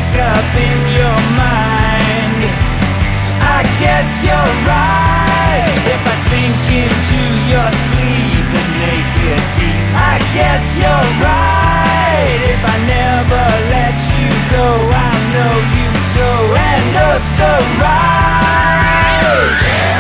wake up in your mind, I guess you're right. If I sink into your sleep and make it deep, I guess you're right. If I never let you go, I know you so and oh so right.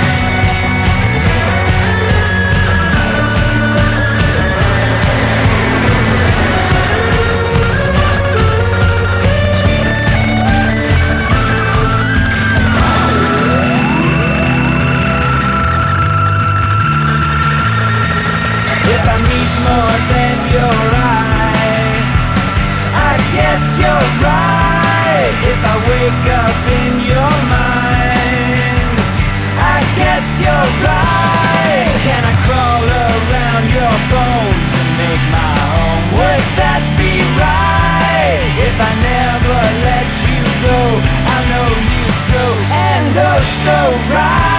If I need more than your eye, I guess you're right. If I wake up in your mind, I guess you're right. Can I crawl around your bones and make my home? Would that be right? If I never let you go, I know you so and oh so right.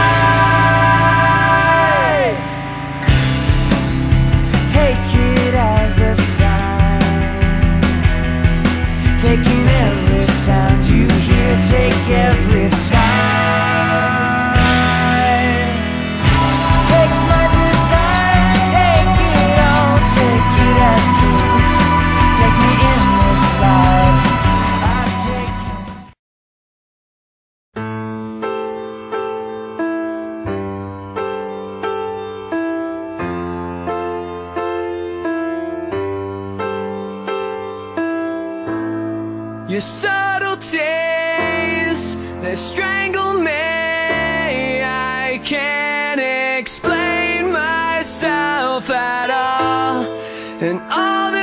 Take it as a sign, taking every sound you hear, take every sign. Take my desire, take it all, take it as proof. Take me in this life, I take it. Your subtleties, they strangle me. I can't explain myself at all. And all the